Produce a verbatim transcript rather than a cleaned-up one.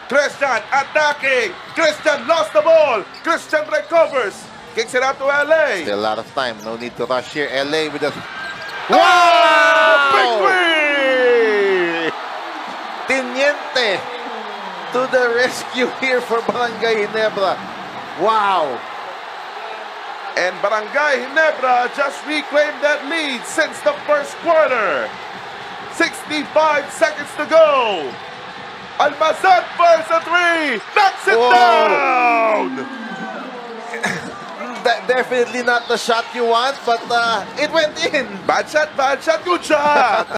Christian attacking. Christian lost the ball. Christian recovers. Kicks it out to L A. Still a lot of time. No need to rush here. L A with a... Wow! Wow! Victory! Teniente to the rescue here for Barangay Ginebra. Wow! And Barangay Ginebra just reclaimed that lead since the first quarter. sixty-five seconds to go. Almazan fires a three. Knocks it Whoa. down. That definitely not the shot you want, but uh, it went in. Bad shot, bad shot, good shot.